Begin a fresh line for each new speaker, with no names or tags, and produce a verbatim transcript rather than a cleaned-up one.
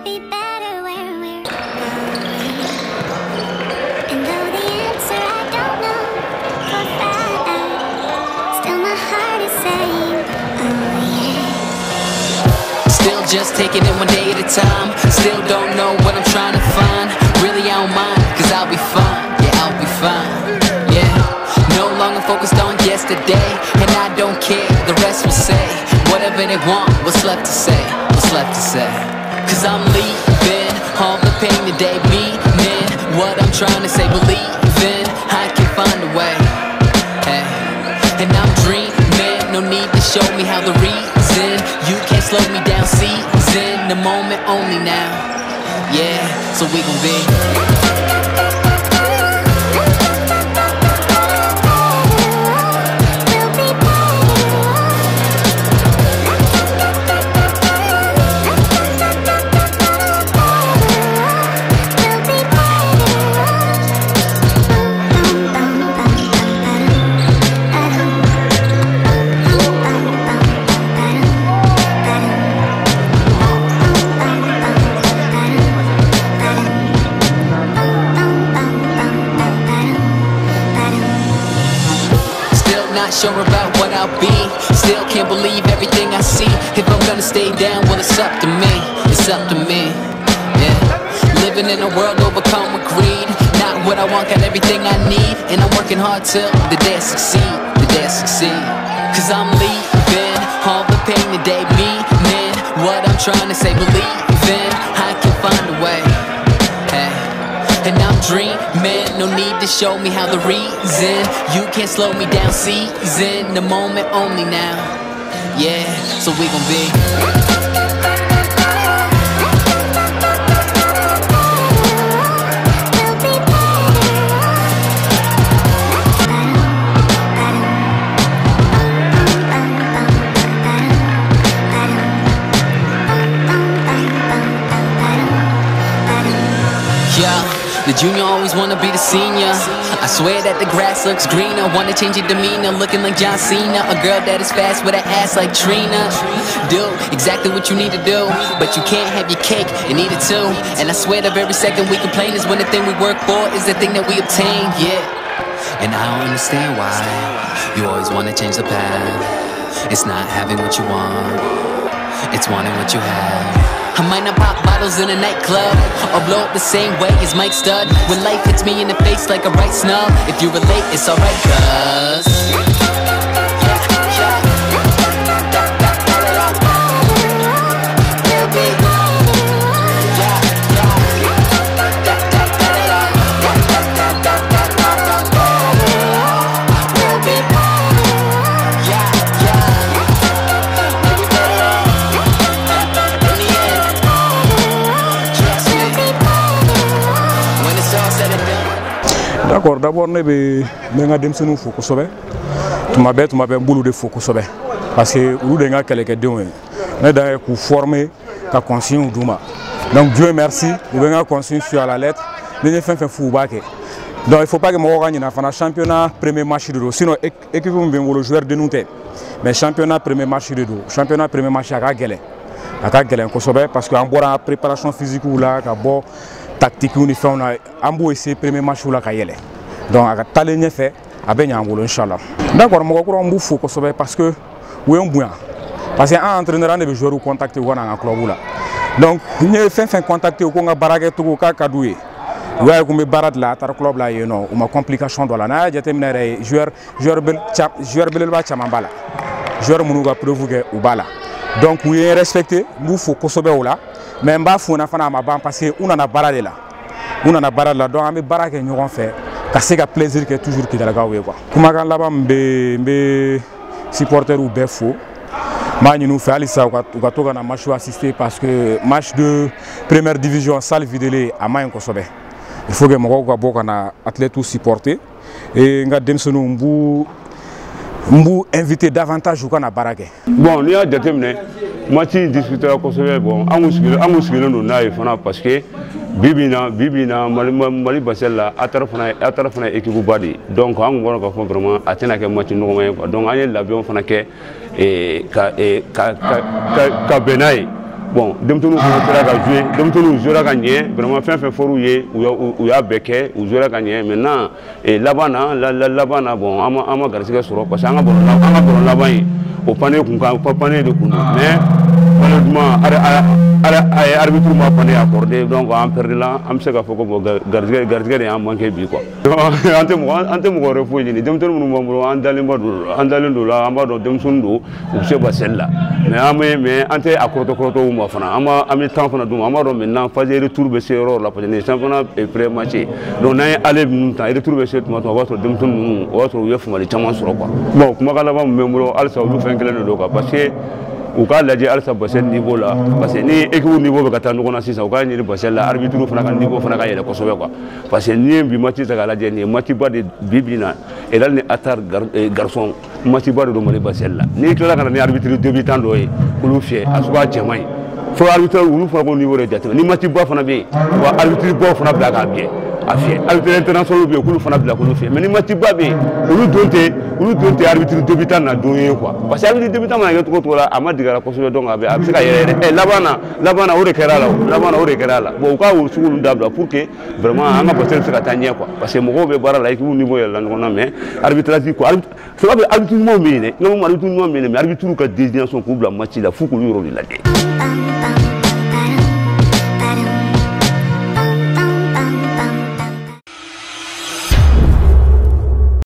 be better where we're going. And though the answer I don't know for a fact, still my heart is saying, oh yeah.
Still just taking it one day at a time. Still don't know what I'm trying to find. Really I don't mind, cause I'll be fine. Yeah, I'll be fine. Yeah, no longer focused on yesterday. And I don't care, the rest will say whatever they want, what's left to say, what's left to say. Cause I'm leaving all the pain today, meaning what I'm trying to say, believing I can find a way. Hey. And I'm dreaming, no need to show me how the reason. You can't slow me down, season the moment only now. Yeah, so we gon' be not sure about what I'll be. Still can't believe everything I see. If I'm gonna stay down, well it's up to me. It's up to me, yeah. Living in a world overcome with greed. Not what I want, got everything I need. And I'm working hard till the day I succeed. The day I succeed. Cause I'm leaving all the pain today, meaning what I'm trying to say, believing I can find a way. Hey. And I'm dreaming, no need to show me how the reason. You can't slow me down, season the moment only now. Yeah, so we gon' be the junior always wanna be the senior. I swear that the grass looks greener. Wanna change your demeanor, looking like John Cena. A girl that is fast with an ass like Trina. Do exactly what you need to do, but you can't have your cake and eat it too. And I swear that every second we complain is when the thing we work for is the thing that we obtain, yeah. And I don't understand why you always wanna change the path. It's not having what you want, it's wanting what you have. I might not pop bottles in a nightclub or blow up the same way as Mike Stud. When life hits me in the face like a right snub, if you relate, it's alright, cuz
D'accord, d'abord ne be menga demsenu foko sobe tuma be tuma be bulu de foko sobe parce que ulu de nga keleke dewe ne da ku former ka conscience duma. Donc Dieu merci, vous venez conscience sur la lettre, ne fait fait fou baké. Donc il faut pas que mo gagne na fana championnat premier match de do, sinon équipe vous bien le joueur de nous. Mais championnat premier match de do, championnat premier match à gele. Aka gele ko sobe parce que en bora préparation physique ou là ka bo tactique ou ni fait on a ambo essayer premier match ou la kayele. Donc aka talenya fait abenya ngolo inchallah. D'accord, mo ko mbu fou ko sobe parce que oui on bouya. Parce que un entraîneur ne veut jouer ou contacter ou na club là. Donc ni fait fait contacter ou ko nga barage to ka kadoué. Ouais, comme barad là, tar club là, you know, uma complication dans la na, j'ai terminé joueur joueur bel joueur bel ba chamambala. Joueur munuga preuve que ou bala. Donc oui respecté, nous faut ko sobe ou là. Mais mba fou na fana ma ban parce que on a barade là. On a barade là, donc am barake ñoron fait. Kasi ka plaisir que toujours qui dalaga we quoi. Kuma kan là ba mbe mbe supporter ou be fou. Ma ñu fait alisa ou ka toga na match assister parce que match de première division salle vidéo à main ko sobe. Il faut que moko ko boka na athlète ou supporter et nga dem sonu mbu mbu inviter davantage ou kana barake.
Bon, ni a déterminé match discuter ko sobe bon amu sigilo amu sigilo no na fana parce que bibina bibina mali mali basella atara fana atara fana équipe badi donc on ngoro ko vraiment atena ke match no ko donc anye l'avion fana ke et ka et ka ka ka benai bon denmisɛnninw fana sera ka jouer denmisɛnninw jouera ka ɲɛ vraiment fɛn fɛn fɔr'u ye u y'a bɛɛ kɛ u jouera ka ɲɛ maintenant laban na laban na bon an ma an ma garisigɛ sɔrɔ parce que an ka bɔlɔ an ka bɔlɔ laban in o panier kun kan panier de kun mais malheureusement a ye arbitre ma panier accordé donc an perdu la an bɛ se ka fɔ ko bon garisigɛ garisigɛ de y'an manqué bi quoi an tɛ mɔgɔ an tɛ mɔgɔ wɛrɛ foyi ɲini denmisɛnnin minnu b'an bolo an dalen ba don an dalen don la an b'a dɔn denmisɛnnin don u bɛ se basɛli la mais an bɛ mais an tɛ a kɔrɔtɔ kɔrɔtɔ u ma fana an b'a an bɛ temps fana d'u ma an b'a dɔn maintenant phase retour bɛ se yɔrɔ la parce que nin championnat est pré match donc n'an ye aller ninnu ta retour bɛ se tuma tuma o b'a sɔrɔ denmisɛnnin ninnu o b'a sɔrɔ u ye famali caman sɔrɔ quoi bon kumakan laban min bɛ n bolo halisa olu fɛn kelen de don quoi parce que u k'a lajɛ halisa basɛli niveau la parce que ni équipe niveau bɛ ka taa ɲɔgɔn na sisan u k'a ɲini basɛli la arbitre fana ka niveau fana ka yɛlɛ kosɛbɛ quoi parce que n'i ye bi match ta k'a lajɛ nin ye match ba de bi bi in na Elal ni Atar garçon match ba de don Mali basɛli la n'i tilala ka na ni arbitre débutant dɔ ye k'olu fiyɛ a sugu a cɛ man ɲi fo arbitre olu fana ko niveau de jateminɛ ni match ba fana bɛ yen wa arbitre baw fana bila k'a biyɛ a fiyɛ arbitre international bɛ yen k'olu fana bila k'olu fiyɛ mais ni match ba bɛ yen olu don tɛ olu don tɛ arbitre débutant na don ye quoi parce que arbitre débutant mana kɛ cogo cogo la a ma dege a la kosɛbɛ donc a bɛ a bɛ se ka yɛrɛ yɛrɛ ɛ laban na laban na o de kɛra a la o laban na o de kɛra a la bon u ka o sugu ninnu dabila pour que vraiment an ka basɛli bɛ se ka taa ɲɛ quoi parce que mɔgɔw bɛ baara la équipe niveau yɛlɛla ɲɔgɔn na mais arbitrage quoi c'est vrai que arbitre ɲumanw bɛ yen dɛ n ko arbitre ɲumanw bɛ yen mais arbitre ka désignation k'u bila match la f'u k'olu yɔrɔ de lajɛ.